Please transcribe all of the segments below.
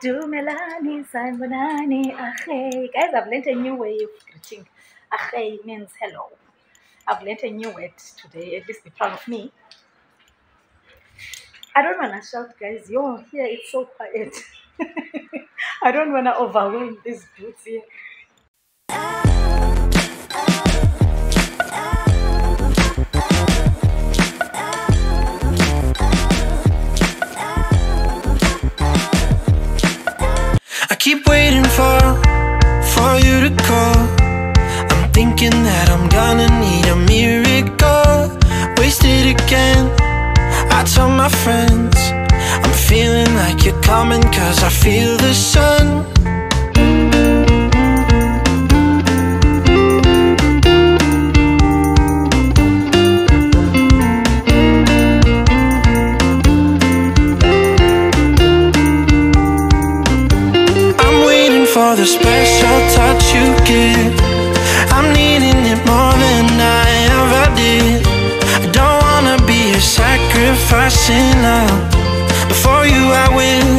Dumelani, Sanbonani, Ache. Guys, I've learned a new way of greeting. Ache means hello. I've learned a new word today. At least be proud of me. I don't want to shout, guys. Yo, here it's so quiet. I don't want to overwhelm these dudes here. I keep waiting for you to call. I'm thinking that I'm gonna need a miracle. Wasted again, I tell my friends I'm feeling like you're coming, cause I feel the sun. For the special touch you give, I'm needing it more than I ever did. I don't wanna be a sacrificing love. Before you I will.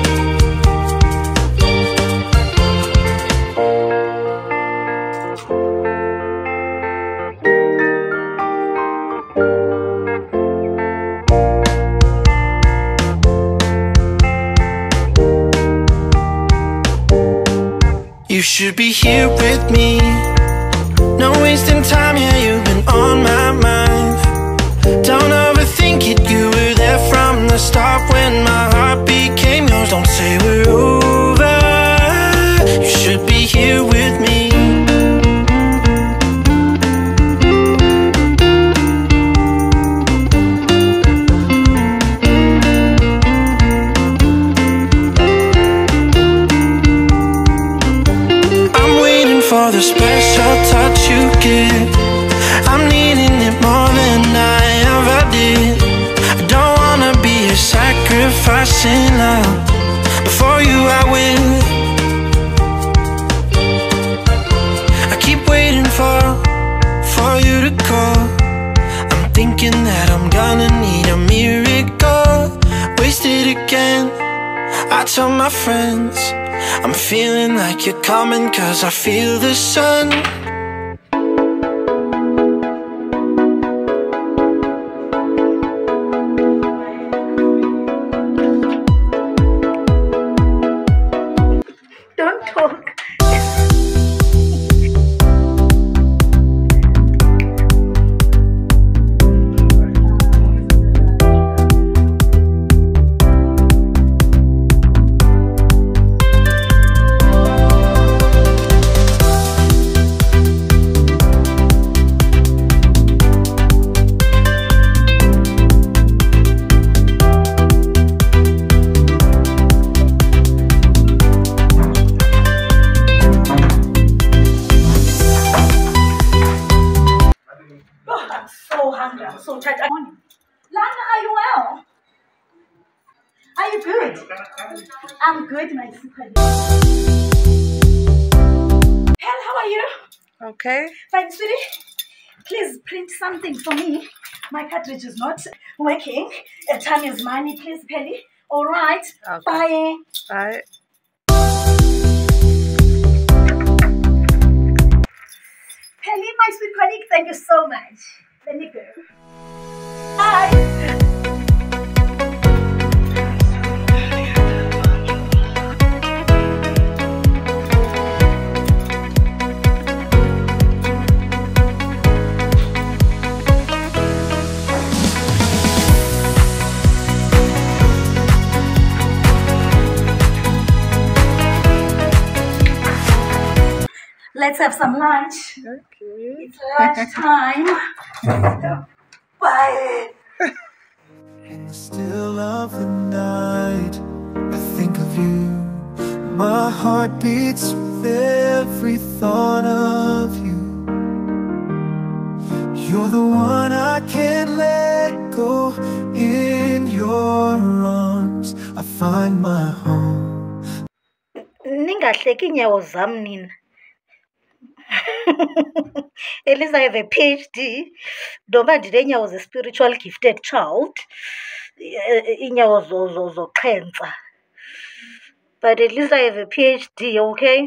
You should be here with me. No wasting time, yeah, you've been on my mind. Don't overthink it, you were there from the start when my heart became yours. Don't say we're over, you should be here with me. For the special touch you give, I'm needing it more than I ever did. I don't wanna be a sacrificing love. Before you I will. I keep waiting for you to call. I'm thinking that I'm gonna need a miracle. Wasted again, I tell my friends I'm feeling like you're coming, cause I feel the sun. Don't talk. I'm so tired. Lana, are you well? Are you good? I'm good, my super. Hell, how are you? Okay. Fine, sweetie. Please print something for me. My cartridge is not working. Time is money, please, Pelly. All right. Okay. Bye. Bye. Pelly, my sweet colleague, thank you so much. Let me go. Bye. Let's have some lunch. Okay. It's lunch time. Bye. In the still of the night, I think of you. My heart beats with every thought of you. You're the one I can't let go. In your arms, I find my home. Ningahleki inyawo zam nina. At least I have a PhD. Noma ndineenyawo ze-spiritual gifted child. Inyawo zoqhensa. But at least I have a PhD, okay?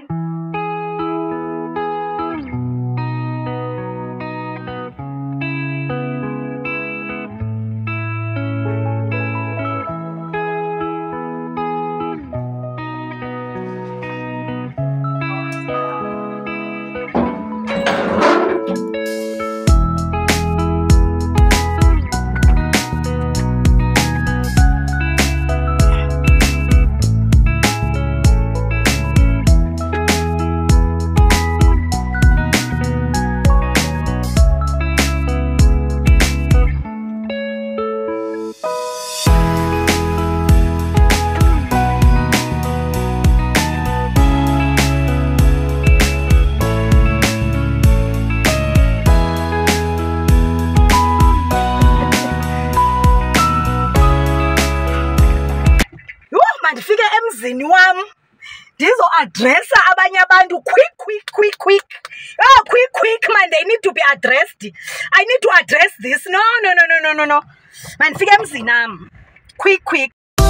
Mandifike emzini wam ndizo-adressa abanye abantu quick. Oh, quick man, they need to be addressed. I need to address this. No. Mandifike emzini wam quick.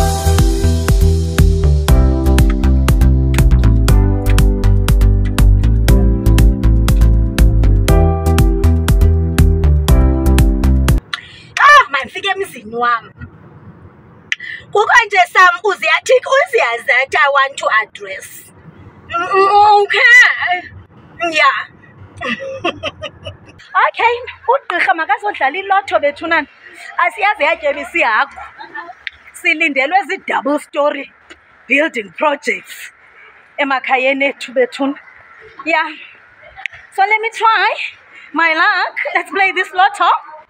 Mandifike emzini wam kukho nje Sam uziyazi that I want to address. Okay. Yeah. Okay, ugqirha makazodlala ilotho bethunana. Asiyazi yatyebisa ihagu. Silindelwe zi-double story building projects emakhayeni ethu bethuna. Yeah. So let me try my luck. Let's play this lotto.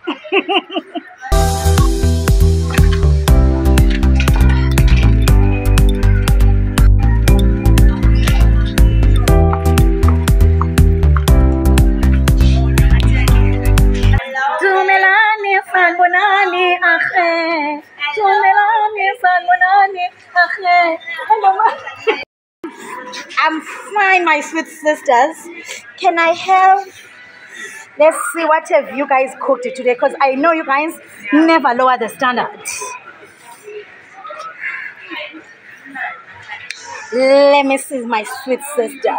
I'm fine, my sweet sisters. Can I have... Let's see, what have you guys cooked today? Because I know you guys never lower the standards. Let me see, my sweet sister.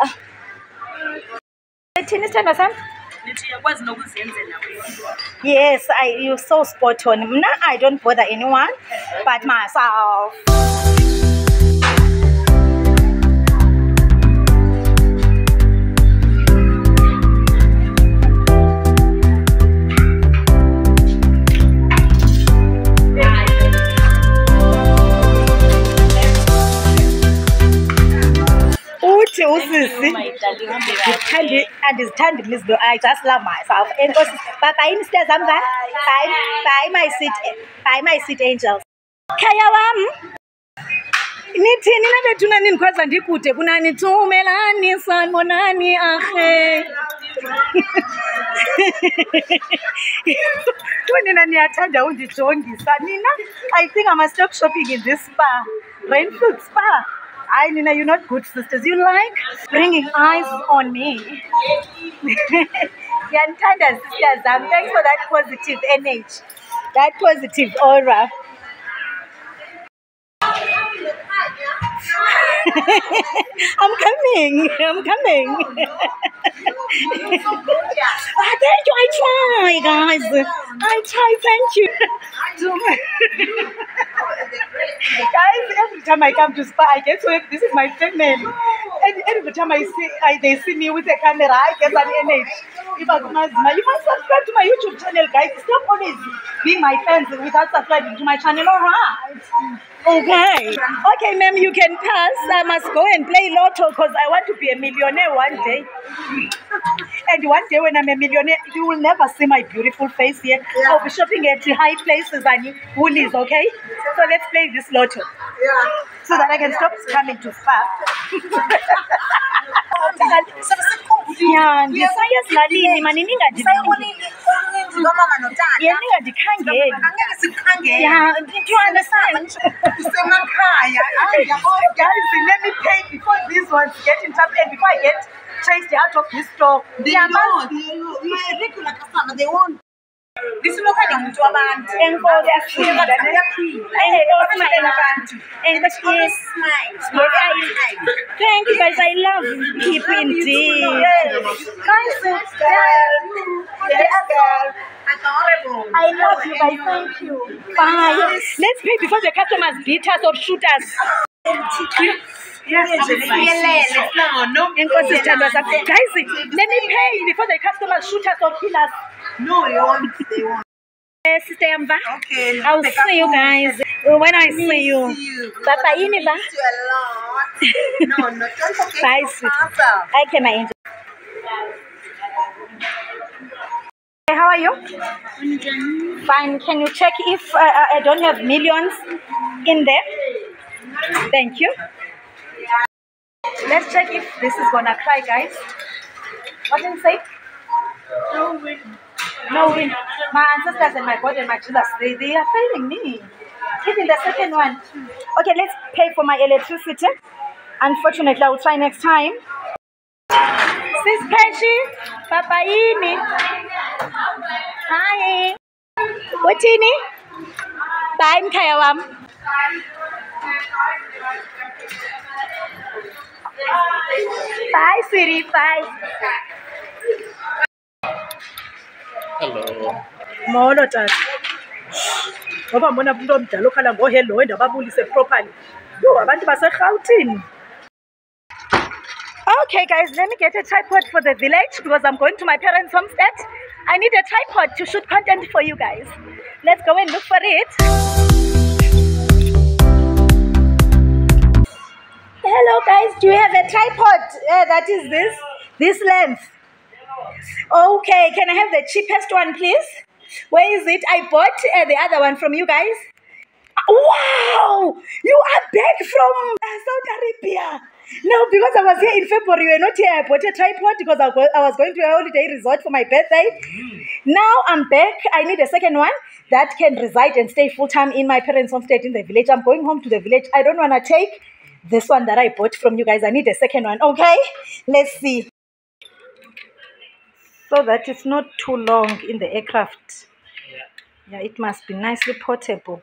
Yes, you're so spot on. I don't bother anyone but myself. I just love myself. And bye my sweet angels. Khaya wam nithini na bethuna nindikhwaza ndikude kunani thumelani sanibonani arhe. Nina niyathanda undijongisa. Nina, I think I must stop shopping in this spa. Rainfield Spa. Nina, you're not good sisters. You like bringing eyes on me. Yantanda sisters, thanks for that positive energy, that positive aura. I'm coming. Thank you. I try, guys. I try. Thank you. Guys, every time I come to spa, I get so this is my family. And every time they see me with a camera, I get an energy. You must subscribe to my YouTube channel, guys. Stop always being my fans without subscribing to my channel. All right. Okay, ma'am, you can pass. I must go and play lotto because I want to be a millionaire one day. And one day when I'm a millionaire, you will never see my beautiful face here. Yeah. I'll be shopping at high places and woolies, okay? So let's play this lotto. Yeah. So that I can stop coming to spa. Yeah, ndisayazalini mani ningadibini. Yeah, do you understand? Guys, let me pay before these ones get in trouble and before I get chased out of this store. They won't. You're a regular customer, they won't. This look at the abantu. Enkosi. Thank you guys. I love keeping tea. Adorable. I love you guys. Thank you. Bye. Let's pay before the customers beat us or shoot us. Enkosi sithandwa sami. Guys, let me pay before the customers shoot us or kill us. No, they won't. Sister Yamba. Okay. I'll see you guys when I see you. Bye Iniba. No, don't forget Bye, your sweet. father. Okay, my angel. Hey, how are you? Fine. Can you check if I don't have millions in there? Thank you. Let's check if this is gonna cry, guys. What did you say? No win. No win. My ancestors and my God and my Jesus, they are failing me. Even the second one. Okay, let's pay for my electricity. Unfortunately, I will try next time. Sis Peshi, Papa Ini. Hi. Whatini? Bye, Mkayawam. Bye, sweetie. Bye. Hello. Molo tata. Ngoba mbona umuntu omdala okhala ngohello wenda babulise properly. Yo, abantu baseGauteng. Okay guys, let me get a tripod for the village because I'm going to my parents' homestead. I need a tripod to shoot content for you guys. Let's go and look for it. Hello guys, do you have a tripod that is this length? Okay, can I have the cheapest one please? Where is it? I bought the other one from you guys. Wow, you are back from Saudi Arabia. No, because I was here in February, you were not here. I bought a tripod because I was going to a holiday resort for my birthday. Now I'm back. I need a second one that can reside and stay full-time in my parents' homestead in the village. I'm going home to the village. I don't want to take this one that I bought from you guys. I need a second one, okay? Let's see. So that it's not too long in the aircraft. Yeah, it must be nicely portable.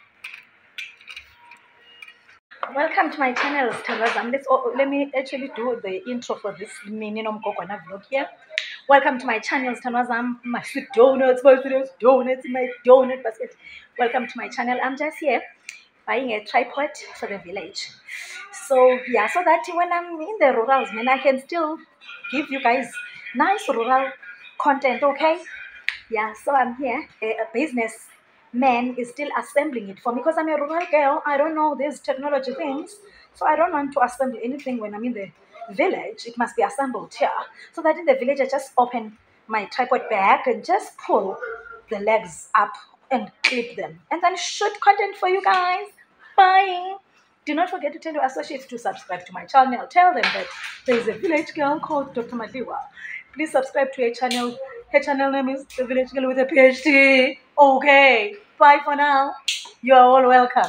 Welcome to my channel, Sithandwazam. Let me actually do the intro for this mini Nomgogwana vlog here. Welcome to my channel, Sithandwazam. My sweet donuts, my donut basket. Welcome to my channel. I'm just here buying a tripod for the village. So yeah, so that when I'm in the rurals, man, I can still give you guys nice rural content, okay? Yeah, so I'm here. A business man is still assembling it for me because I'm a rural girl. I don't know these technology things, so I don't want to assemble anything when I'm in the village. It must be assembled here, so that in the village I just open my tripod back and just pull the legs up and clip them and then shoot content for you guys. Bye. Do not forget to tell your associates to subscribe to my channel. Tell them that there is a village girl called Dr. Madiwa. Please subscribe to her channel. Her channel name is The Village Girl with a PhD. Okay. Bye for now. You are all welcome.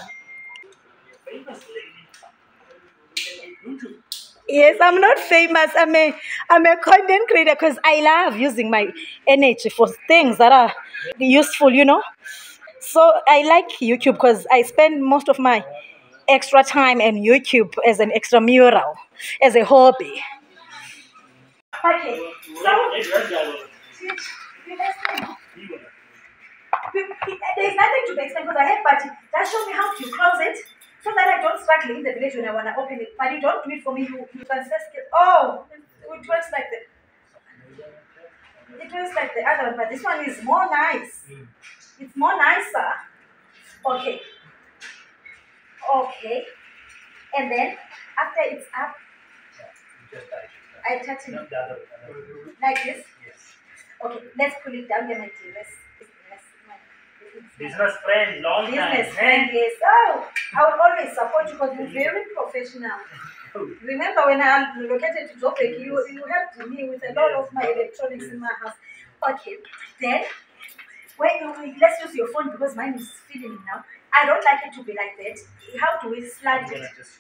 Yes, I'm not famous. I'm a content creator because I love using my energy for things that are useful, you know. So I like YouTube because I spend most of my extra time on YouTube as an extramural, as a hobby. Okay, so there's nothing to explain because I have, but that shows me how to close it so that I don't struggle in the village when I want to open it. But you don't do it for me, you transfer skill. Oh, it works like the other one, but this one is more nice. It's more nicer. Okay. Okay. And then after it's up, I touch it like this. Okay, let's pull it down here, my dear. Business friend, long time. Business friend, yes. Oh, I will always support you because you're very professional. Remember when I relocated to Joburg, you helped me with a lot of my electronics in my house. Okay, then let's use your phone because mine is filling now. I don't like it to be like that. How do we slide it? Just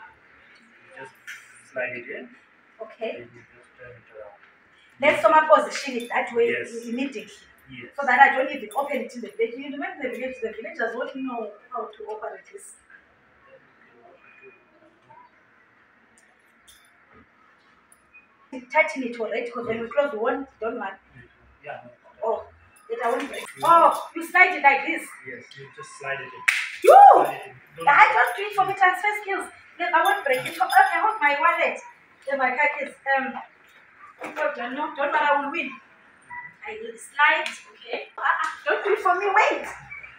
slide it in. Okay. And you just turn it around. Let's position it that way Yes. immediately. Yes. So that I don't even open it in the village. You remember the villagers won't know how to operate this. Tighten it already because when we close the one, don't worry. Yeah. Oh, it I won't break. Oh, you slide it like this. Yes, you just slide it in. You! Slide it in. I just do it for me transfer skills. Then I won't break it. Okay, hold my wallet. Then my card is no, don't worry, I will win. I will slide. Okay. Don't do it for me. Wait.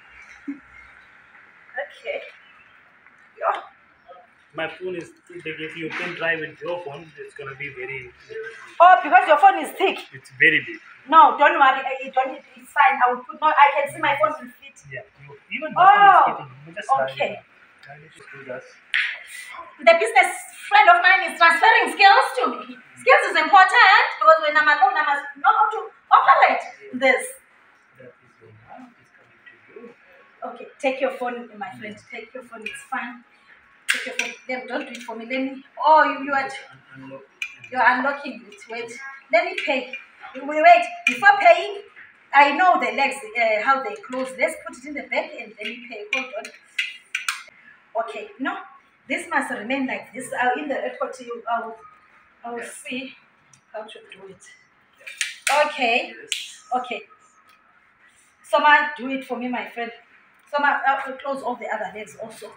Okay. Yeah. My phone is too big. If you can drive with your phone, it's gonna be very. Oh, because your phone is thick. It's very big. No, don't worry. You don't need it's fine. I will put no. I can see my phone will fit. Yeah. Even this one is fitting. You just slide okay. it. Slide it to this. The business friend of mine is transferring skills to me. Skills is important because when I'm alone, I must know how to operate this. That is going on. It's coming to you. Okay, take your phone, my friend. Take your phone. It's fine. Take your phone. Then don't do it for me. Let me. Oh, you are. Unlock. You're unlocking it. Wait. Let me pay. Wait. Before paying, I know the legs how they close. Let's put it in the back and let me pay. Hold on. Okay. No. This must remain like this. In the airport, I will see how to do it. Okay. Okay. Someone do it for me, my friend. Someone I will close all the other legs also.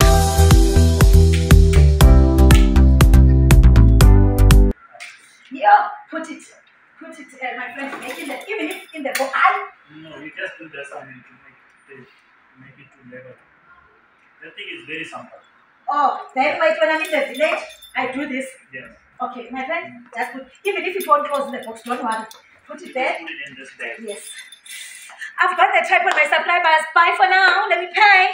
Yeah, put it, my friend. Make it even if in the book. No, you just do this and make it to level. That thing is very simple. Oh, then wait, when I'm in the village, I do this. Yes. Okay, my friend, that's good. Even if it won't close the box, don't worry. Put it there. Put it in this bag. Yes. I've got the type on my supply bars. Bye for now. Let me pay.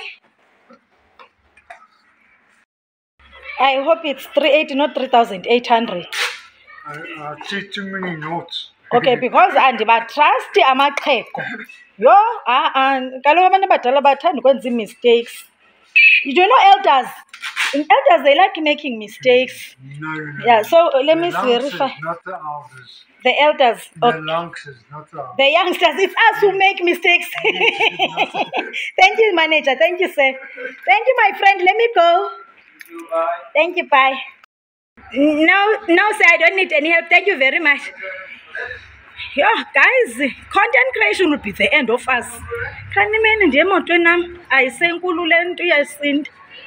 I hope it's 380, not 3,800. I see too many notes. Okay, because andibatrust amaxhego. Yo, kaloku abantu abadala bathanda ukwenza mistakes. You do know elders. In elders, they like making mistakes. No. Yeah, so let me The verify. youngsters, not the elders. The elders. The youngsters, not the elders. The youngsters, it's us who make mistakes. Thank you, manager. Thank you, sir. Thank you, my friend. Let me go. Thank you, bye. No, sir, I don't need any help. Thank you very much. Yeah, guys, content creation will be the end of us. Can you imagine the motor nam? I say nkululen to your sin.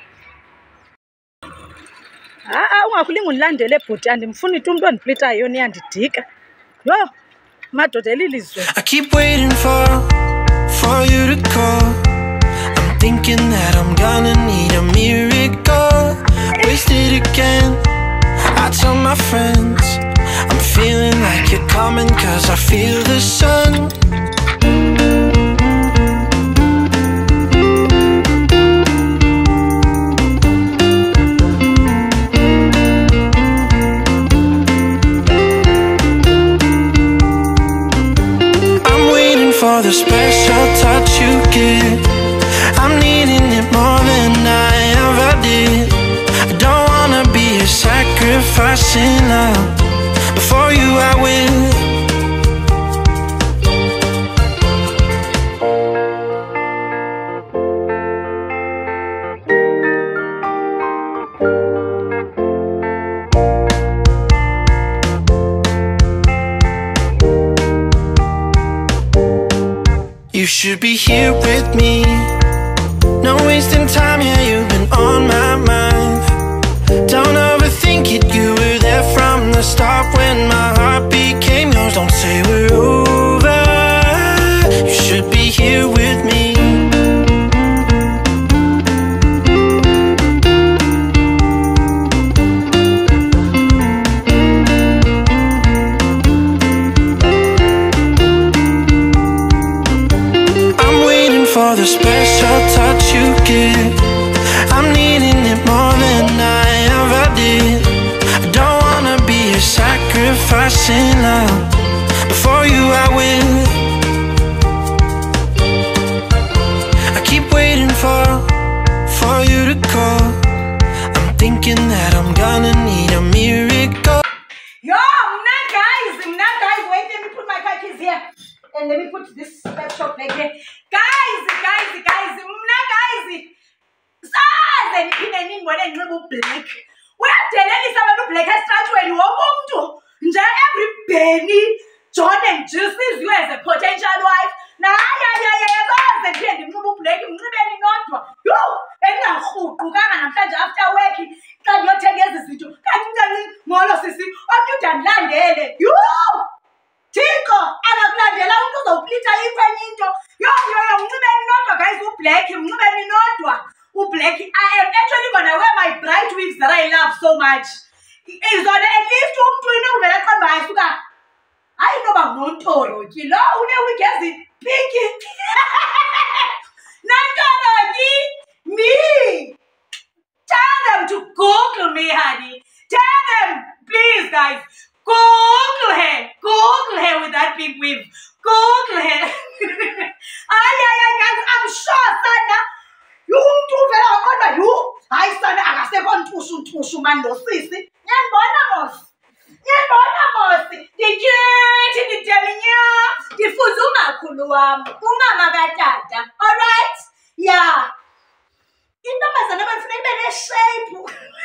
Ungakhuli ngilandele ebhuti andimfuni umuntu ondiplitayo ni andidika. Yo, madoda elilizwe. I keep waiting for you to call. I'm thinking that I'm gonna need a miracle. Wasted again. I tell my friends I'm feeling like you're coming, 'cause I feel the sun. I'm waiting for the special touch you give. I'm needing it more than I ever did. I don't wanna be a sacrificing love. Before you I will. You should be here with me. No wasting time, yeah, you've been on my mind. Don't overthink it, you were there from the start when my heart became yours. Don't say we're over. You should be here with me. I'm waiting for the special touch you give. I'm needing it more than I ever did. I don't wanna be a sacrificing love. Before you I will. I keep waiting for you to call. I'm thinking that I'm gonna need a miracle. Yo, guys, wait, let me put my car keys here. And let me put this laptop back there. Guys, mna guys. Saze niphinde ningibone nginxiba ublack. Uyadelelisa abantu black estratweni wonke umuntu. Nje every Benny, John and Jill sees you as a potential wife. Now saze ndiphinde nginxiba ublack nginxibeni nodwa. Yo, bengingahuqukanga namhlanje after work. Xa ngiyothenga ezi zinto. Kanti molo sisi, omnye yo! Tiko, akakulandela umuntu uzowuplita ikwenye into. Yo, mncibeni nodwa guys, ublack, mncibeni nodwa. Ublack, I am actually gonna wear my bright wigs that I love so much. Is on at least umuntu inokuvela qamba asuka. Hayi noba ngontoroki. Lo unewig ezipinki. Nantoroki, me. Tell them to Google me, honey. Tell them, please guys. Google her with that big wig. Google her. Guys, I'm sure, Sana. You do very you. I Sana, I say one tushu man no sisi. The fuzuma kuluam. Umama gatata. Alright? Yeah. Shape.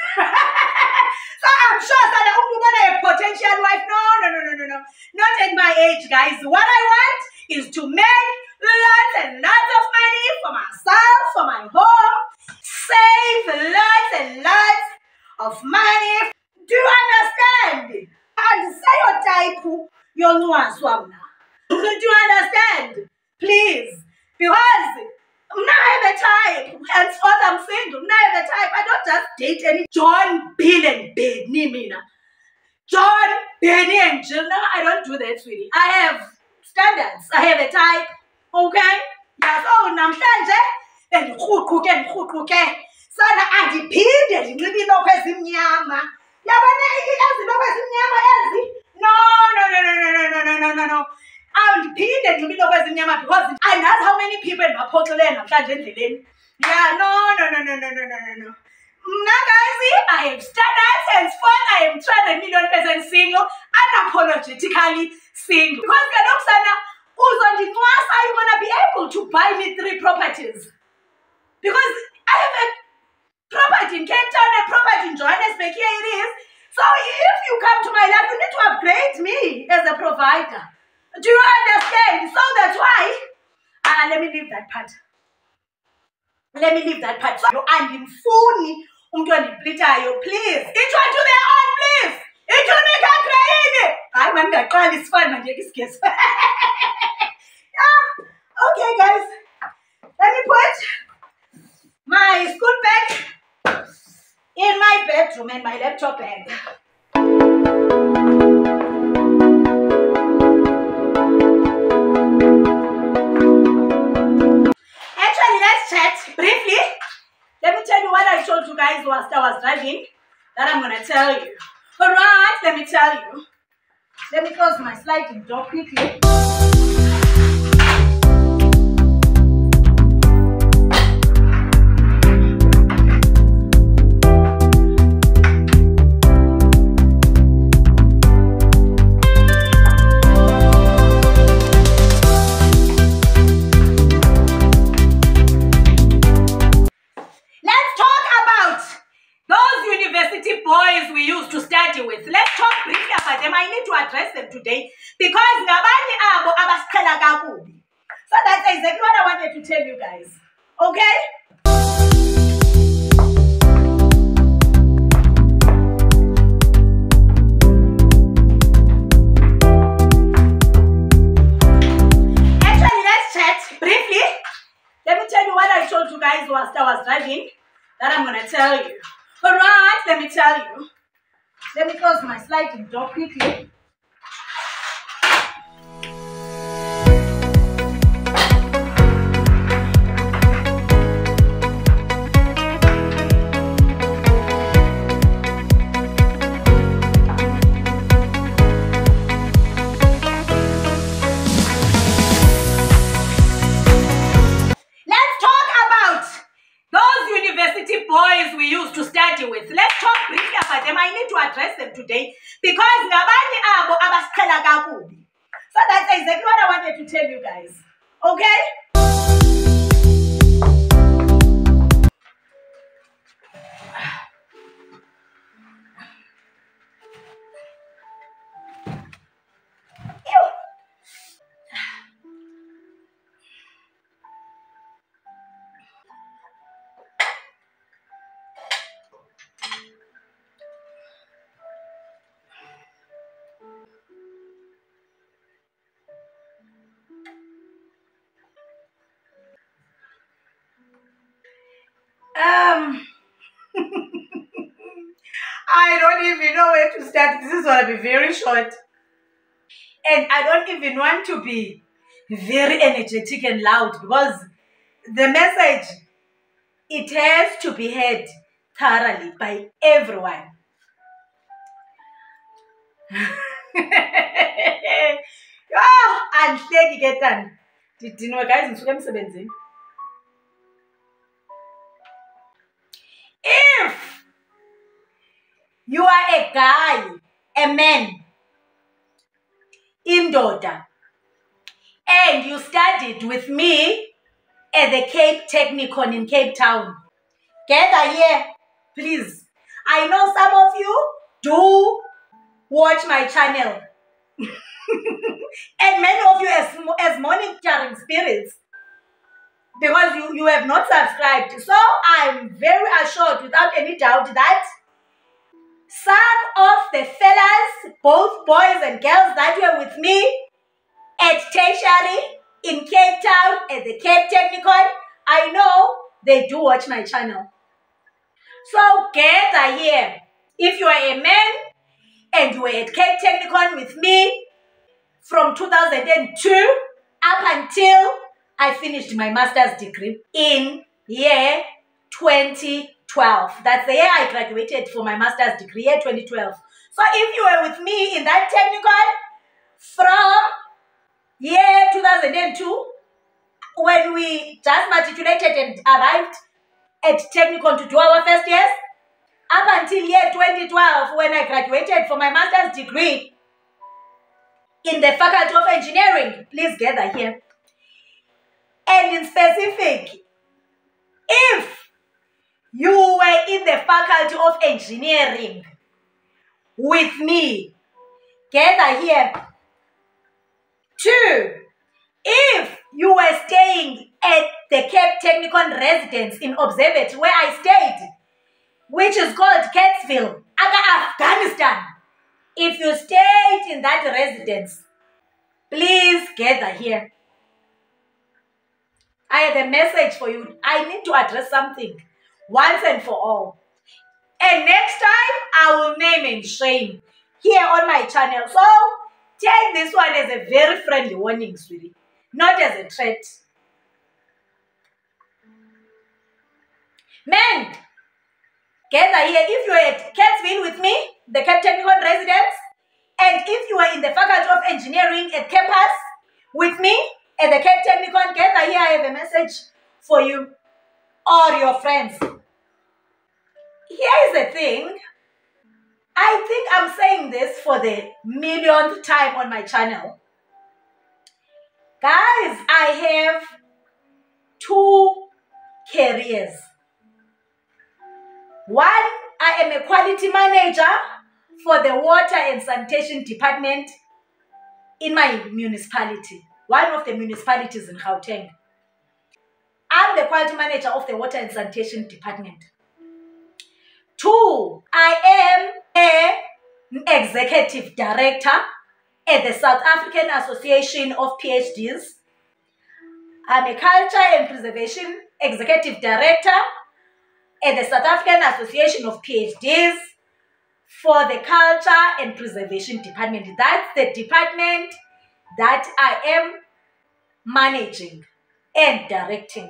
So I'm sure that I'm a potential wife. No. Not at my age, guys. What I want is to make lots and lots of money for myself, for my home. Save lots and lots of money. Do you understand? And say your type, your nuance. Do you understand? Please. Because I have a type. Henceforth, I'm single. I have a type. I don't just date any John, Bill, and Benny, Mina. John, Benny, and Jill. No, I don't do that, sweetie. I have standards. I have a type. Okay? Yeah, so namhlanje and Sana adiphinde ndinxibe ilokho ezimnyama. Yabona ezilokho ezimnyama ezi? No. Ndiphinde ndinxibe ilokho ezimnyama because I know how many people endibaphoxele namhlanje endleleni. Yeah, no. Now guys, I have standards, henceforth I am 200 million% single, unapologetically single. Because Sana, you're gonna be able to buy me 3 properties. Because I have a property in Cape Town, a property in Johannesburg, here it is. So if you come to my life, you need to upgrade me as a provider. Do you understand? So that's why, let me leave that part. So andimfuni umuntu ondiplitayo, please. Into to their own, please. Into nikakrayini. Hayi man ngaqala isifana manje isigesi. Okay guys. Let me put my school bag in my bedroom and my laptop bag. Actually, let's chat briefly. Let me tell you what I told you guys whilst I was driving. That I'm gonna tell you. Alright, let me tell you. Let me close my sliding door quickly. Boys we used to study with. Let's talk briefly about them. I need to address them today because ngabanye abo abasiqhela kakubi. So that's exactly what I wanted to tell you guys. Okay? Actually, let's chat briefly. Let me tell you what I told you guys whilst I was driving. That I'm gonna tell you. Alright, let me tell you. Let me close my sliding door quickly. Boys we used to study with. Let's talk briefly about them. I need to address them today because ngabanye abo abasiqhela kakubi. So So that's exactly what I wanted to tell you guys. Okay? Ew. I don't even know where to start. This is going to be very short. And I don't even want to be very energetic and loud because the message, it has to be heard thoroughly by everyone. Andihleki ke tani. Ndidiniwe guys, ndisuka emsebenzini. If you are a guy, a man, indoda, and you studied with me at the Cape Technikon in Cape Town, gather here, please. I know some of you do watch my channel. And many of you as monitoring spirits, because you have not subscribed. So I'm very assured without any doubt that some of the fellas, both boys and girls that were with me at tertiary in Cape Town at the Cape Technikon, I know they do watch my channel. So gather here. If you are a man and you were at Cape Technikon with me from 2002 up until I finished my master's degree in year 2012. That's the year I graduated for my master's degree, year 2012. So if you were with me in that Technikon from year 2002, when we just matriculated and arrived at Technikon to do our first years, up until year 2012 when I graduated for my master's degree in the Faculty of Engineering, please gather here. And in specific, if you were in the Faculty of Engineering with me, gather here. 2, if you were staying at the Cape Technikon residence in Observatory where I stayed, which is called Katsville, Afghanistan. If you stayed in that residence, please gather here. I have a message for you. I need to address something once and for all. And next time, I will name and shame here on my channel. So, take this one as a very friendly warning, sweetie. Not as a threat. Men, gather here. If you are at Katsville with me, the Cape Technikon residence, and if you are in the Faculty of Engineering at campus with me at the Cape Technikon, gather here. I have a message for you or your friends. Here is the thing. I think I'm saying this for the millionth time on my channel. Guys, I have 2 careers. One, I am a quality manager for the water and sanitation department in my municipality, one of the municipalities in Gauteng. I'm the quality manager of the water and sanitation department. 2, I am an executive director at the South African Association of PhDs. I'm a culture and preservation executive director at the South African Association of PhDs for the Culture and Preservation Department. That's the department that I am managing and directing.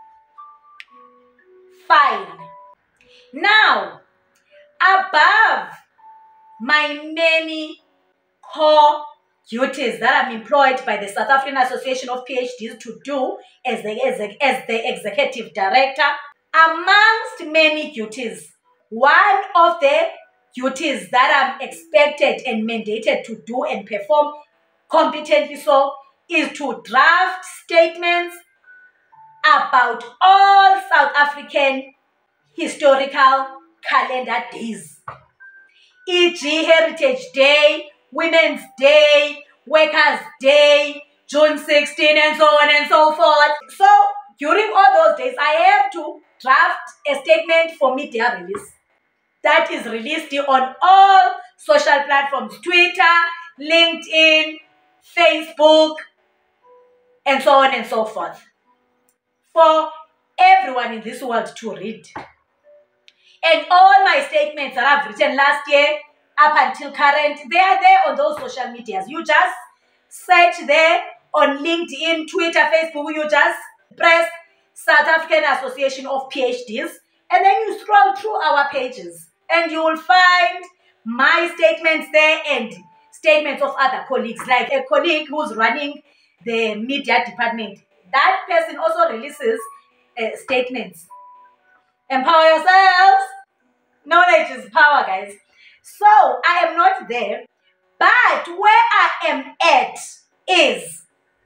Fine. Now, above my many core duties that I'm employed by the South African Association of PhDs to do as the executive director, amongst many duties, one of the duties that I'm expected and mandated to do and perform competently so, is to draft statements about all South African historical calendar days, e.g. Heritage Day, Women's Day, Workers' Day, June 16, and so on and so forth. So during all those days, I have to draft a statement for media release that is released on all social platforms, Twitter, LinkedIn, Facebook, and so on and so forth, for everyone in this world to read. And all my statements that I've written last year up until current, they are there on those social medias. You just search there on LinkedIn, Twitter, Facebook. You just press South African Association of PhDs, and then you scroll through our pages, and you will find my statements there and statements of other colleagues, like a colleague who's running the media department. That person also releases statements. Empower yourselves. Knowledge is power, guys. So I am not there, but where I am at is,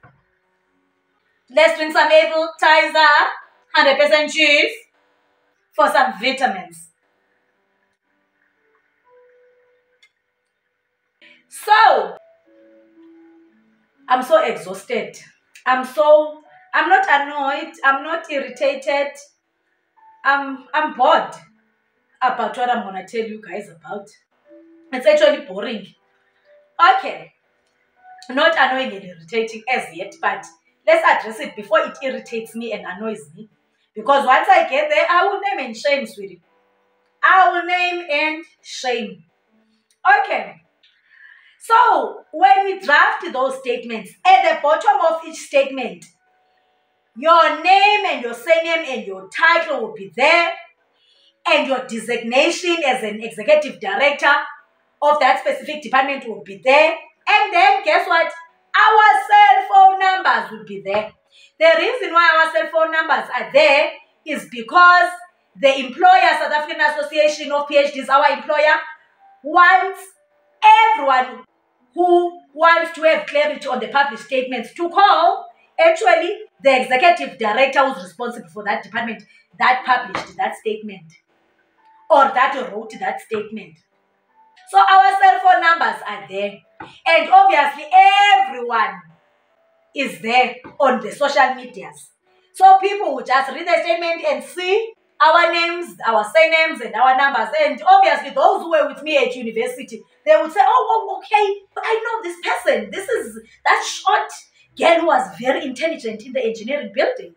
let's drink some appetizer, 100% juice, for some vitamins. So I'm so exhausted. I'm not annoyed. I'm not irritated. I'm bored about what I'm gonna tell you guys about. It's actually boring. Okay, not annoying and irritating as yet, but let's address it before it irritates me and annoys me. Because once I get there, I will name and shame, sweetie. I will name and shame. Okay. So when we draft those statements, at the bottom of each statement, your name and your surname and your title will be there, and your designation as an executive director of that specific department will be there. And then guess what? Our cell phone numbers will be there. The reason why our cell phone numbers are there is because the employer, South African Association of PhDs, our employer, wants everyone who wants to have clarity on the published statements to call actually the executive director who's responsible for that department that published that statement or that wrote that statement. So our cell phone numbers are there, and obviously everyone is there on the social medias. So people will just read the statement and see our names, our surnames, and our numbers. And obviously those who were with me at university, they would say, oh, okay, I know this person. This is that short girl who was very intelligent in the engineering building.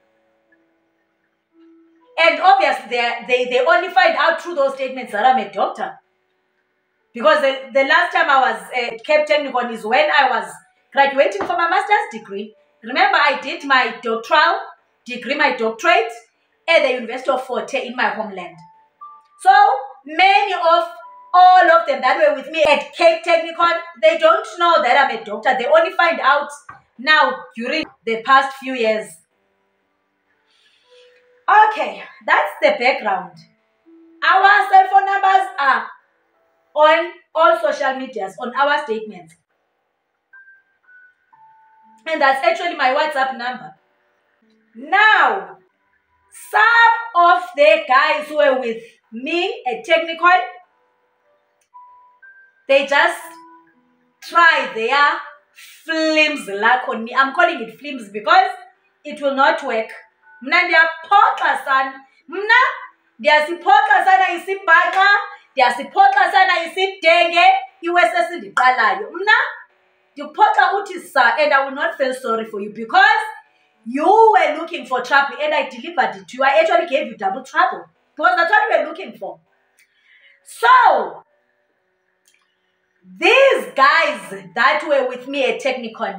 And obviously they only find out through those statements that I'm a doctor. Because the last time I was at Cape Technikon is when I was graduating from my master's degree. Remember, I did my doctoral degree, my doctorate, at the University of Fort Hare in my homeland. So many of all of them that were with me at Cape Technikon, they don't know that I'm a doctor. They only find out now during the past few years. Okay, that's the background. Our cell phone numbers are on all social medias, on our statements. And that's actually my WhatsApp number. Now, some of the guys who were with me at Technikon, they just try their flims luck on me. I'm calling it flims because it will not work. Mna ndiyaphoxa sana. Mna ndiyasiphoxa sana isibhaqa, ndiyasiphoxa sana isidenge, iwe sesindiqalayo. Mna ndiphoxa uthi sir, and I will not feel sorry for you because you were looking for trouble and I delivered it to you. I actually gave you double trouble because that's what you were looking for. So these guys that were with me at Technikon,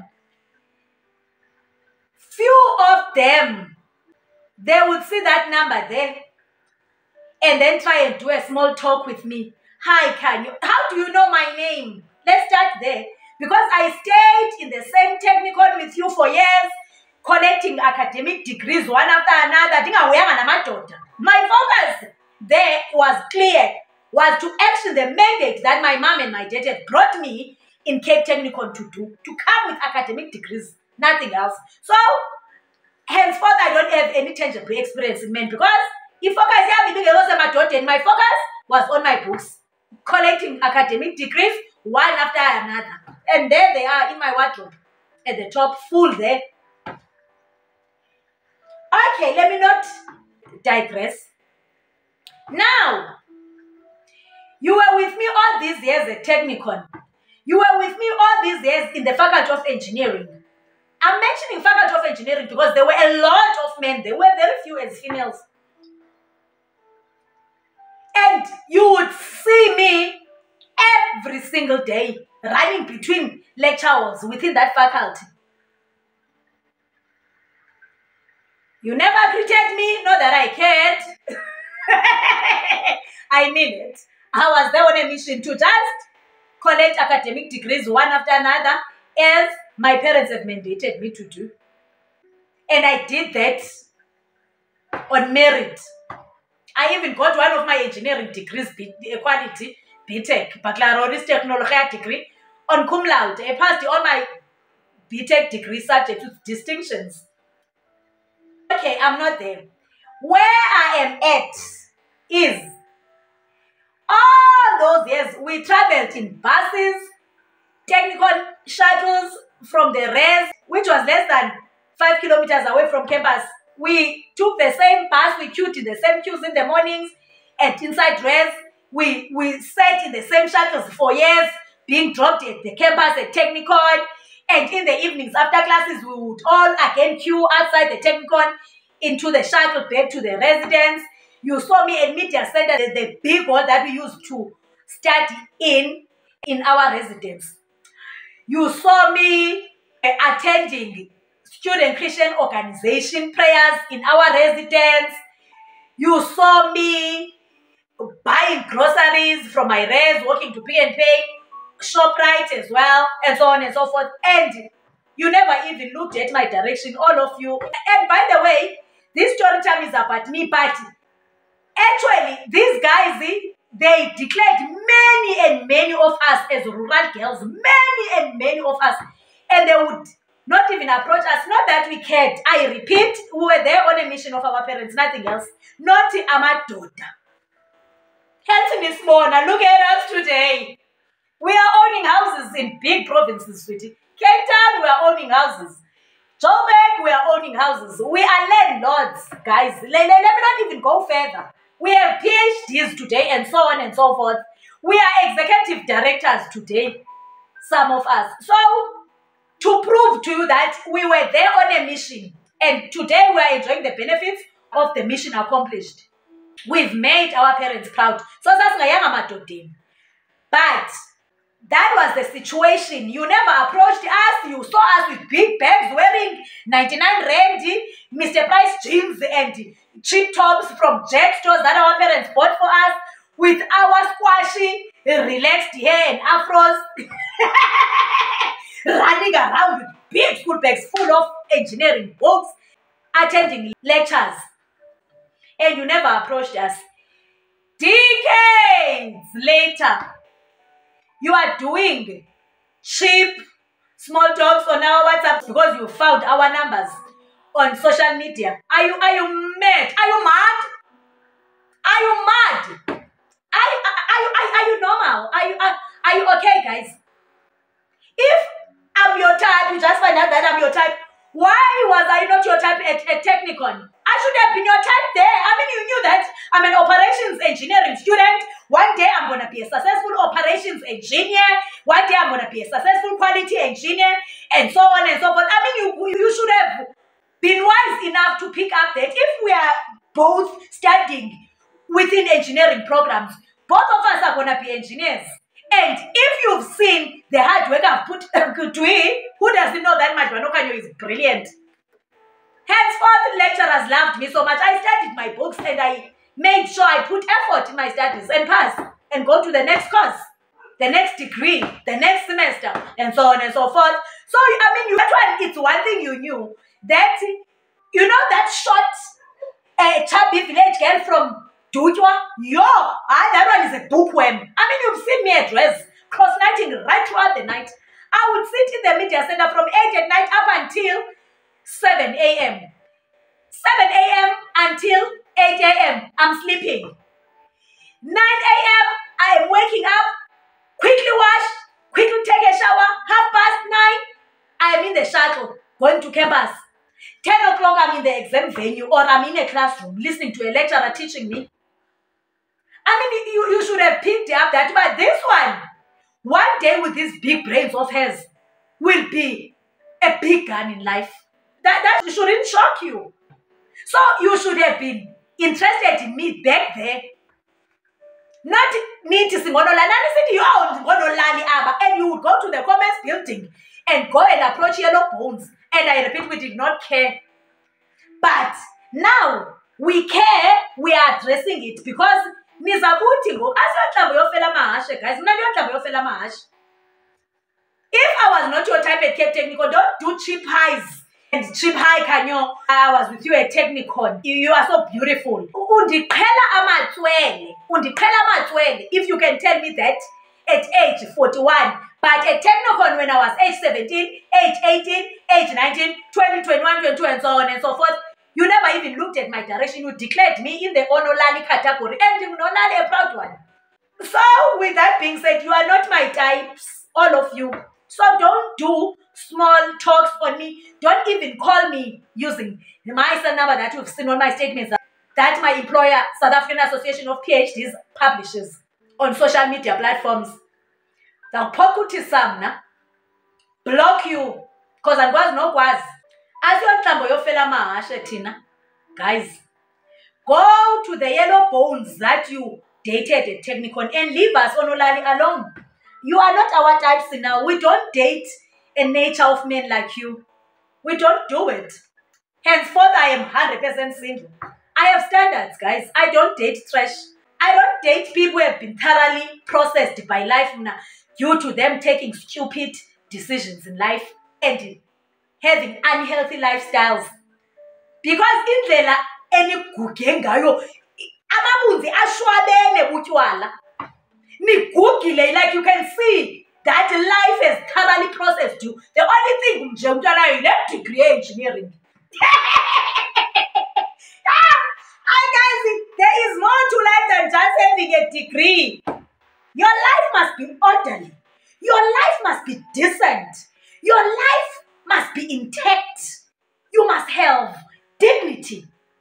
few of them, they would see that number there and then try and do a small talk with me. Hi, how do you know my name? Let's start there. Because I stayed in the same Technikon with you for years, collecting academic degrees one after another. My focus there was clear, was to action the mandate that my mom and my dad had brought me in Cape Technikon to do, to come with academic degrees, nothing else. So, henceforth, I don't have any tangible experience in men because if my focus was on my books, collecting academic degrees, one after another. And there they are in my wardrobe, at the top, full there. Okay, let me not digress. Now, you were with me all these years at Technikon. You were with me all these years in the Faculty of Engineering. I'm mentioning Faculty of Engineering because there were a lot of men. There were very few as females. And you would see me every single day running between lecture halls within that faculty. You never greeted me, not that I cared. I mean it. I was there on a mission to just collect academic degrees one after another as my parents have mandated me to do. And I did that on merit. I even got one of my engineering degrees, quality, BTech, Baccalaureate Technology degree, on cum laude. I passed all my BTech degree subjects with distinctions. Okay, I'm not there. Where I am at is, all those years, we traveled in buses, Technikon shuttles from the res, which was less than 5 kilometers away from campus. We took the same bus, we queued in the same queues in the mornings, and inside res, we sat in the same shuttles for years, being dropped at the campus at Technikon, and in the evenings after classes, we would all again queue outside the Technikon into the shuttle back to the residence. You saw me at Media Center, the big hall that we used to study in our residence. You saw me attending student Christian organization prayers in our residence. You saw me buying groceries from my res, walking to Pick n Pay, ShopRite as well, and so on and so forth. And you never even looked at my direction, all of you. And by the way, this story time is about me, but actually, these guys, they declared many and many of us as rural girls, many and many of us, and they would not even approach us, not that we cared. I repeat, we were there on a mission of our parents, nothing else. Not Amadoda. Hence this morning, look at us today. We are owning houses in big provinces, sweetie. Cape Town, we are owning houses. Joburg, we are owning houses. We are landlords, guys. Let me not even go further. We have PhDs today and so on and so forth. We are executive directors today, some of us. So, to prove to you that we were there on a mission, and today we are enjoying the benefits of the mission accomplished. We've made our parents proud. So that's Ngayanga. But that was the situation. You never approached us. You saw us with big bags wearing 99 Rand, Mr. Price jeans and cheap tops from jet stores that our parents bought for us, with our squashy, relaxed hair and afros, running around with big school bags full of engineering books, attending lectures. And you never approached us. Decades later, you are doing cheap small talks on our WhatsApp because you found our numbers on social media. Are you mad? Are you mad? Are you mad? Are you normal? Are you okay, guys? If I'm your type, you just find out that I'm your type. Why was I not your type at Technikon? I should have been your type there. I mean, you knew that I'm an operations engineering student. One day I'm going to be a successful operations engineer. One day I'm going to be a successful quality engineer, and so on and so forth. I mean, you should have been wise enough to pick up that if we are both studying within engineering programs, both of us are going to be engineers. And if you've seen the hard work I've put to it, who doesn't know that Madwanokanyo is brilliant? Henceforth, lecturers loved me so much. I studied my books and I made sure I put effort in my studies and pass and go to the next course, the next degree, the next semester, and so on and so forth. So, I mean, it's one thing you knew, that, you know, that short, chubby village girl from Dutwa, that one is a bookworm. I mean, you've seen me at dress, cross-night chatting right throughout the night. I would sit in the media center from 8 at night up until 7 a.m. 7 a.m. until 8 a.m. I'm sleeping. 9 a.m. I am waking up, quickly wash, quickly take a shower. 9:30, I am in the shuttle going to campus. 10 o'clock, I'm in the exam venue or I'm in a classroom listening to a lecturer teaching me. I mean, you should have picked up that, but this one day with these big brains of hers will be a big gun in life. That shouldn't shock you. So you should have been interested in me back there. Not me to sing and you would go to the comments building and go and approach Yellow Bones. And I repeat, we did not care. But now we care, we are addressing it because guys, if I was not your type at Cape Technical, don't do cheap highs and cheap high Kanyo. I was with you at Technicon. You are so beautiful. If you can tell me that at age 41, but at Technicon when I was age 17, age 18, age 19, 20, 21, 22, and so on and so forth, you never even looked at my direction. You declared me in the Onolali category, and you Onolali a proud one. So, with that being said, you are not my types, all of you. So don't do small talks on me. Don't even call me using my cell number that you've seen on my statements that my employer, South African Association of PhDs, publishes on social media platforms. They'll pokuti samna, block you, because I'm going no was. As your tambo your fella mahashe tina, guys, go to the Yellow Bones that you dated at Technicon and leave us Onolali alone. You are not our types now. We don't date a nature of men like you. We don't do it. Henceforth, I am 100% single. I have standards, guys. I don't date trash. I don't date people who have been thoroughly processed by life due to them taking stupid decisions in life and having unhealthy lifestyles. Because in Lela, any kukengayo, amabunzi ashwabele butywala. Like you can see that life has thoroughly processed you. The only thing you left degree engineering. Guys, there is more to life than just having a degree. Your life must be orderly. Your life must be decent. Your life must be intact. You must have dignity.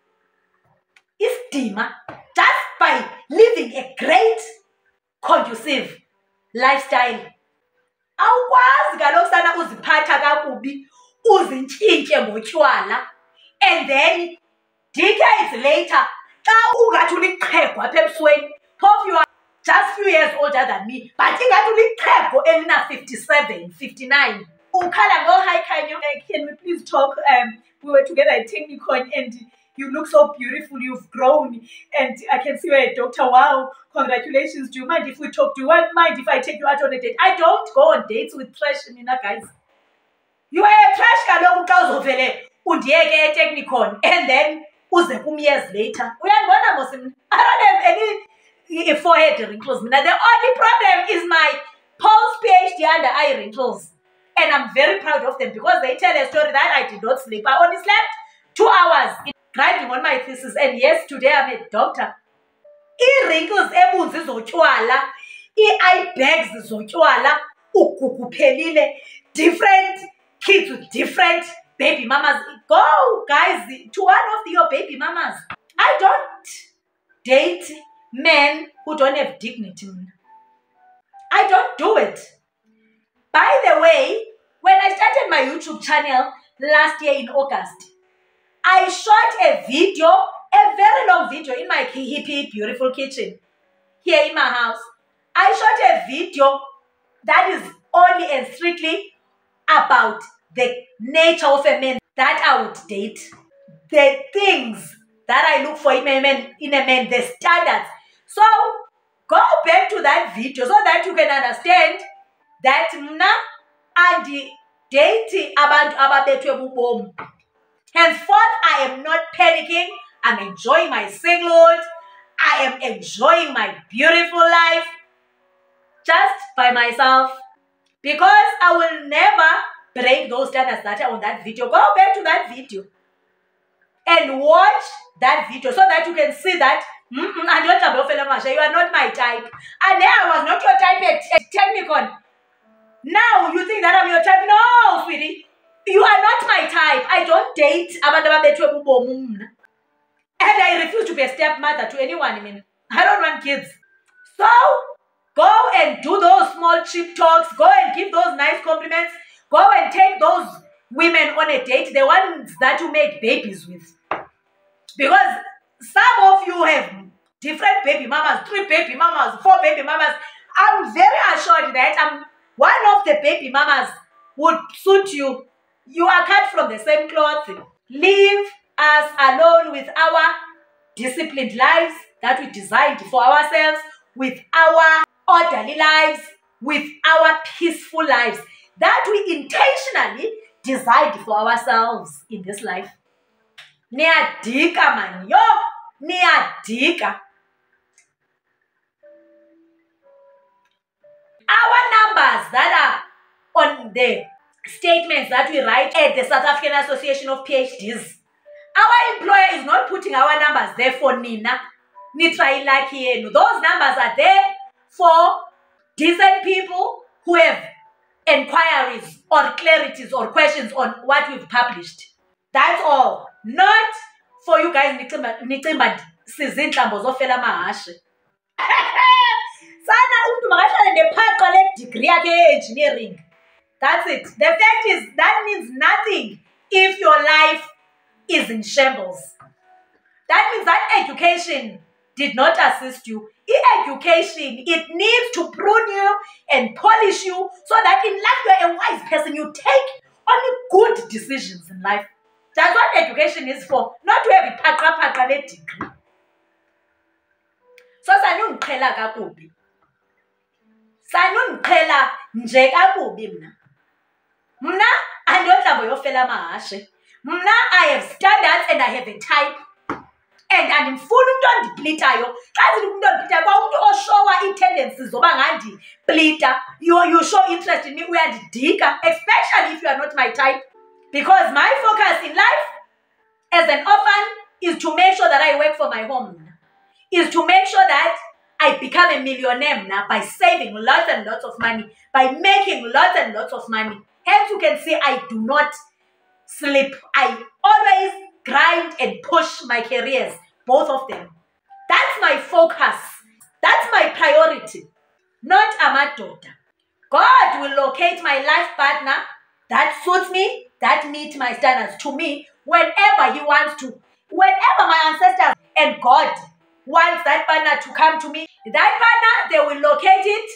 Istima, just by living a great conducive lifestyle. Awukwazi kaloku sana uziphatha kakubi, uzintshintshe ngotywala, and then decades later, xa ungathi uliqhegu apha ebusweni, phofu you are just few years older than me, but ingathi uliqhegu elina 57, 59. Ukhala ngo, hi Khanyo, can we please talk? We were together at Technicon and you look so beautiful, you've grown, and I can see you're a doctor. Wow, congratulations. Do you mind if we talk? Do you mind if I take you out on a date? I don't go on dates with trash, guys. You are a trash kaloku xa uzovele undiyeke eTechnicon and then uze kum years later. I don't have any forehead wrinkles. The only problem is my post-PhD under eye wrinkles. And I'm very proud of them because they tell a story that I did not sleep. I only slept 2 hours writing on my thesis, and yes, today I'm a doctor. I-wrinkles ebunzi zotywala, i-eye bags zotywala, ukukuphelile, different kids with different baby mamas. Go, guys, to one of your baby mamas. I don't date men who don't have dignity. I don't do it. By the way, when I started my YouTube channel last year in August, I shot a video, a very long video in my hippie, beautiful kitchen here in my house. I shot a video that is only and strictly about the nature of a man that I would date, the things that I look for in a man, the standards. So go back to that video so that you can understand that mna andi date abantu ababethwe bubomi. Henceforth, I am not panicking. I'm enjoying my singlehood. I am enjoying my beautiful life just by myself. Because I will never break those standards that are on that video. Go back to that video and watch that video so that you can see that you are not my type. And then I was not your type at Technicon. Now you think that I'm your type. No, sweetie. You are not my type. I don't date and I refuse to be a stepmother to anyone. I don't want kids. So go and do those small cheap talks. Go and give those nice compliments. Go and take those women on a date, the ones that you make babies with. Because some of you have different baby mamas, 3 baby mamas, 4 baby mamas. I'm very assured that one of the baby mamas would suit you. You are cut from the same cloth. Leave us alone with our disciplined lives that we designed for ourselves, with our orderly lives, with our peaceful lives that we intentionally designed for ourselves in this life. Niyadika man, yo, niyadika. Our numbers that are on the statements that we write at the South African Association of PhDs, our employer is not putting our numbers there for Nina. Those numbers are there for decent people who have inquiries or clarities or questions on what we've published. That's all. Not for you guys. Degree engineering. That's it. The fact is that means nothing if your life is in shambles. That means that education did not assist you. Education, it needs to prune you and polish you so that in life you are a wise person. You take only good decisions in life. That's what education is for. Not to have a degree. So sanungiqhela kakubi. Sanungiqhela nje kakubi mna. Mna andiyodlambo yofela amahashe. Mna I have standards and I have a type. And andimfuna umuntu ondiplitayo. Xa umuntu ondiplitayo kwa umuntu oshowa ii-tendencies zoba ngandiplita. You show interest in me, uyandidika, especially if you are not my type. Because my focus in life as an orphan is to make sure that I work for my home. Is to make sure that I become a millionaire now by saving lots and lots of money, by making lots and lots of money. Hence you can see I do not sleep. I always grind and push my careers, both of them. That's my focus. That's my priority, not Amadoda. God will locate my life partner that suits me, that meets my standards to me whenever He wants to. Whenever my ancestors and God wants that partner to come to me, that partner, they will locate it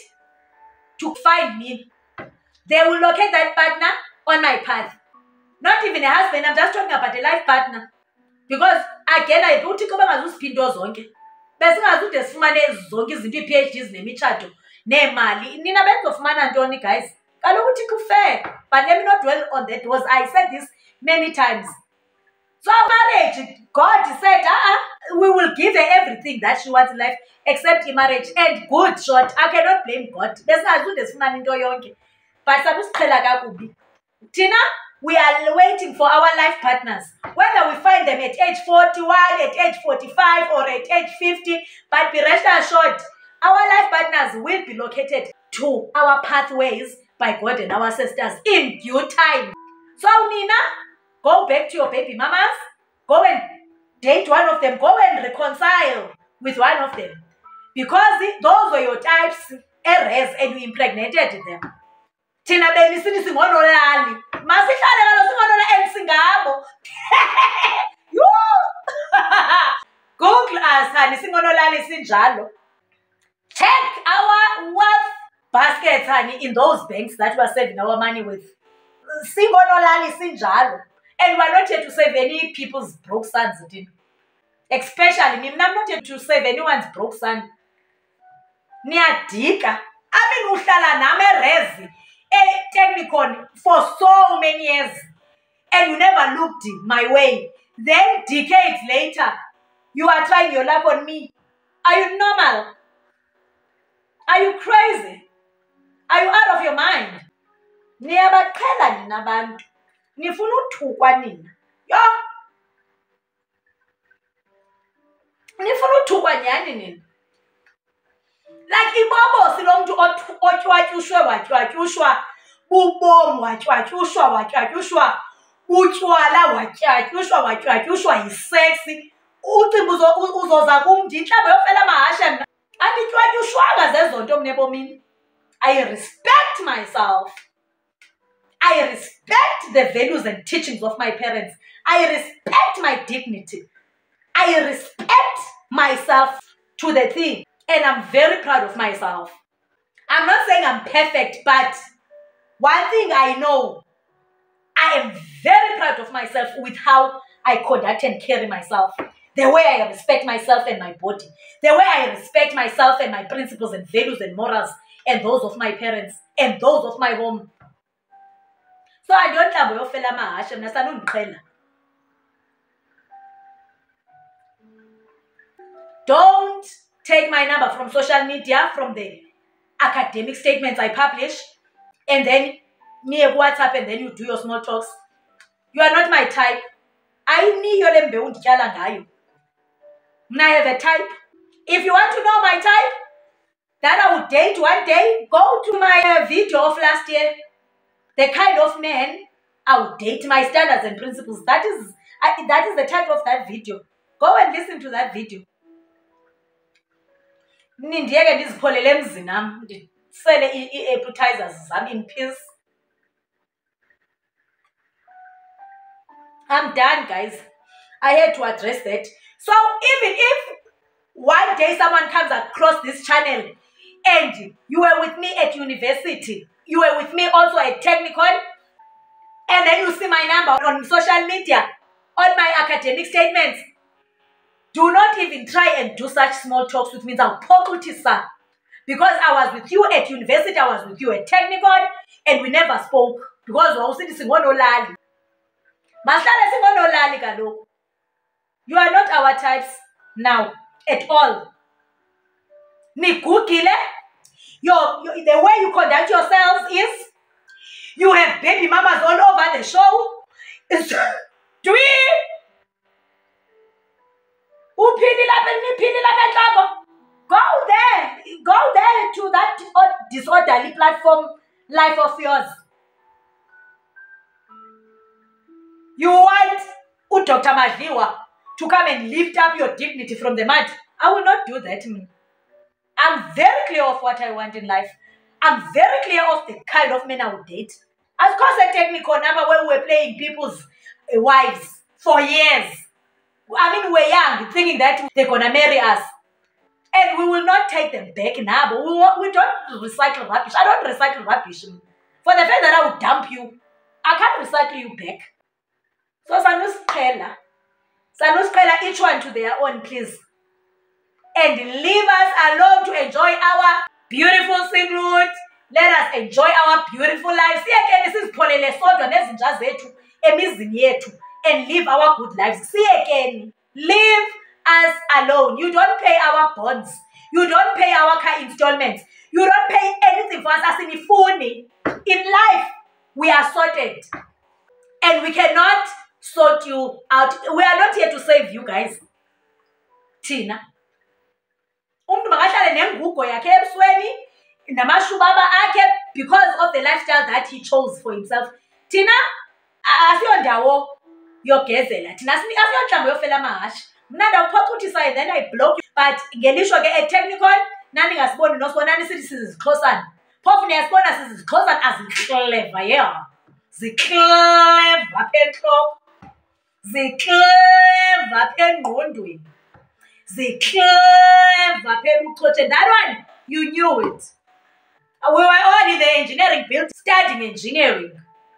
to find me. They will locate that partner on my path. Not even a husband, I'm just talking about a life partner. Because again, I don't think about usphindo zonke. Besingazude sifumane zonke izinto ii-PhDs nemitshato neemali. Nina bezofumana ntoni guys? Kaloku uthi kufair. But let me not dwell on that because I said this many times. So marriage, God said, we will give her everything that she wants in life except in marriage. And good shot. I cannot blame God. Besingazude sifumane into yonke. But sabusiqhela kakubi. Tina, we are waiting for our life partners. Whether we find them at age 41, at age 45, or at age 50, but be rest assured, our life partners will be located to our pathways by God and our sisters in due time. So Nina, go back to your baby mamas. Go and date one of them. Go and reconcile with one of them. Because those were your types, errors, and you impregnated them. Tina benisithi singonolali. Masihlale ngalo singonolali emsingabo. Google us honey singonolali sinjalo. Check our wealth baskets honey in those banks that we are saving our money with. Singonolali sinjalo. And we are not here to save any people's broke sons. Especially me, I'm not here to save anyone's broke son. Niyadika. Uhlala nami erezi. Technicon for so many years and you never looked my way. Then decades later, you are trying your luck on me. Are you normal? Are you crazy? Are you out of your mind? Niyabaqhela nina abantu. Nifuna uthukwa nina. Yo. Nifuna uthukwa nyani nina. Like ibobo silomntu otyatyushwe watyatyushwa ubomi watyatyushwa utywala watyatyushwa yisexy. Ucimba uzoza kum ndintlamba yofela amahashe mna. Andityatyushwanga zezo nto mna ebomini. I respect myself. I respect the values and teachings of my parents. I respect my dignity. I respect myself to the thing. And I'm very proud of myself. I'm not saying I'm perfect, but one thing I know, I am very proud of myself with how I conduct and carry myself. The way I respect myself and my body. The way I respect myself and my principles and values and morals and those of my parents and those of my home. So I don't have your fella mahashe mna sanundiqhela. Don't take my number from social media, from the academic statements I publish, and then near WhatsApp, and then you do your small talks. You are not my type. I have a type. If you want to know my type, that I would date one day, go to my video of last year. The kind of man I would date, my standards and principles. That is the title of that video. Go and listen to that video. Nindiyeke ndizipholele emzini nam ndisele ii-appetizers zam in peace. I'm done, guys. I had to address that. So even if one day someone comes across this channel and you were with me at university, you were with me also at Technikon, and then you see my number on social media, on my academic statements, do not even try and do such small talks with me. Because I was with you at university, I was with you at Technikon, and we never spoke. Because you are not our types now at all. The way you conduct yourselves is you have baby mamas all over the show. Go there to that disorderly platform life of yours. You want Dr. Madliwa to come and lift up your dignity from the mud. I will not do that. I'm very clear of what I want in life. I'm very clear of the kind of men I would date. Of course, a technical number where we were playing people's wives for years. I mean, we're young, thinking that they're going to marry us. And we will not take them back now, but we don't recycle rubbish. I don't recycle rubbish. For the fact that I would dump you, I can't recycle you back. So, Sanuskela, each one to their own, please. And leave us alone to enjoy our beautiful singlet. Let us enjoy our beautiful lives. See again, this is Polele Sodwa nezinja zethu emizini yethu, and live our good lives. See again, leave us alone. You don't pay our bonds. You don't pay our car installments. You don't pay anything for us as in Ifuni. In life, we are sorted. And we cannot sort you out. We are not here to save you guys. Tina. Because of the lifestyle that he chose for himself. Tina, asiyondawo yogezela. Tina asiyonhlambo yofela amahashi. Mnanda uphokuthisa, then I block you. But ngelishwa ke eTechnikon nani ngasiboni nosibona nisithi sizixhosana. Phofu niyasibona sizixhosana aziclever, yeah. Ziclever petrol. Ziclever pengqondweni. Ziclever pebuchothe. That one, you knew it. We were all in the engineering build, studying engineering.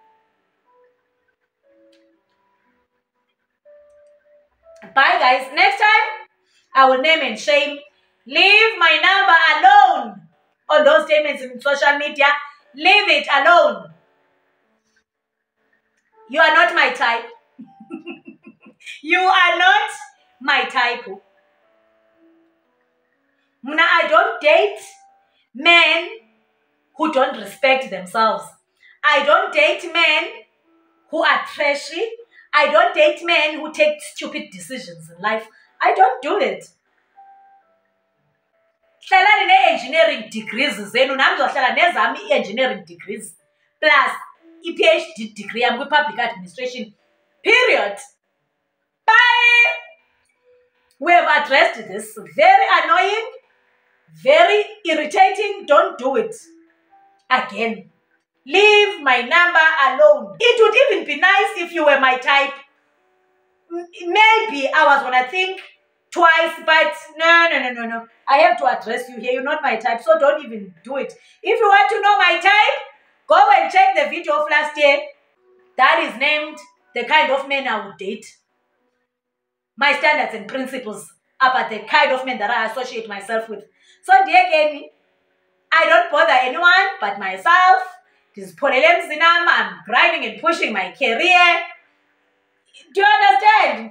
Bye guys. Next time, I will name and shame. Leave my number alone on those statements in social media. Leave it alone. You are not my type. You are not my type. I don't date men who don't respect themselves. I don't date men who are trashy. I don't date men who take stupid decisions in life. I don't do it. Hlalani ne-engineering degrees zenu, nami ngizohlala nezami i-engineering degrees plus i-PhD degree yami kwi-public administration. Period. Bye. We have addressed this. Very annoying, very irritating. Don't do it again. Leave my number alone. It would even be nice if you were my type. Maybe I was gonna think twice, but no. I have to address you here. You're not my type, so don't even do it. If you want to know my type, go and check the video of last year. That is named The Kind of Men I Would Date. My standards and principles about the kind of men that I associate myself with. So dear again, I don't bother anyone but myself. I'm grinding and pushing my career. Do you understand?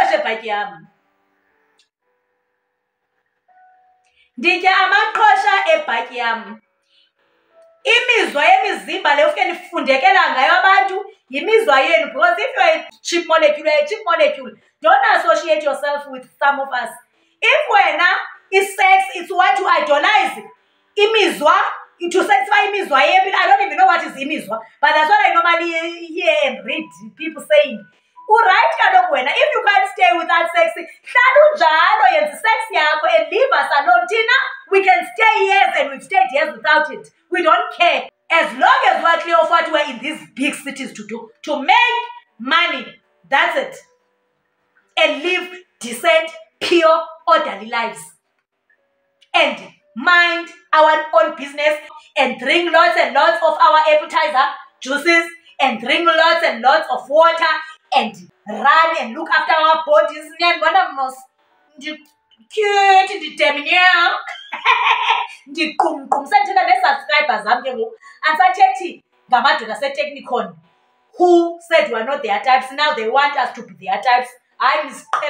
Nditya amaqhosha ebhaki yam. Imizwa yemizimba le ufike nifundekela ngayo abantu yimizwa yenu, because if you're a cheap molecule, don't associate yourself with some of us. If wena is sex, it's what you idolize. Imizwa, to satisfy imizwa yenu. I don't even know what is imizwa, but that's what I normally hear and read people saying. Right, if you can't stay without sex, sex and leave us alone, Tina, we can stay years and we've stayed years without it. We don't care. As long as we're clear of what we're in these big cities to do, to make money, that's it. And live decent, pure, orderly lives. And mind our own business and drink lots and lots of our appetizer juices and drink lots and lots of water and run and look after our bodies. Cute, determined. Subscribers Technicon who said we are not their types. Now they want us to be their types. I'm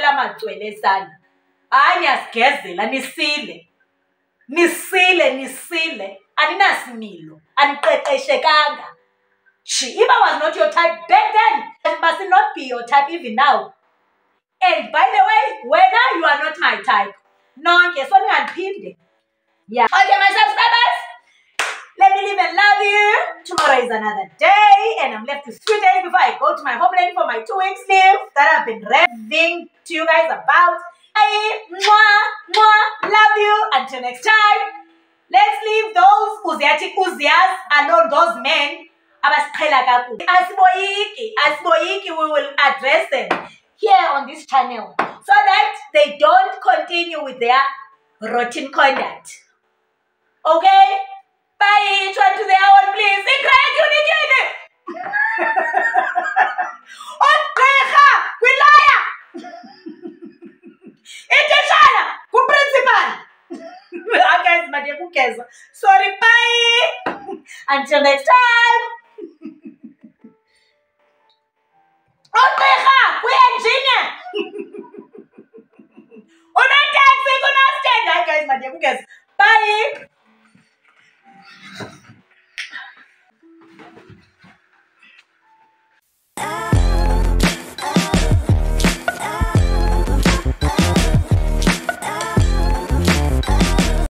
nisile aninasimilo aniqeqeshekanga. If I was not your type back then, it must not be your type even now. And by the way, whether you are not my type, nonke so ningaphinde. Yeah. Okay, my subscribers, let me live and love you. Tomorrow is another day, and I'm left with 3 days before I go to my homeland for my 2 weeks leave that I've been raving to you guys about. Love you. Until next time, let's leave those uzias alone, those men. Asiboyiki, we will address them here on this channel so that they don't continue with their routine conduct. Okay? Bye. Each one to their own, please. Sorry, bye. Until next time.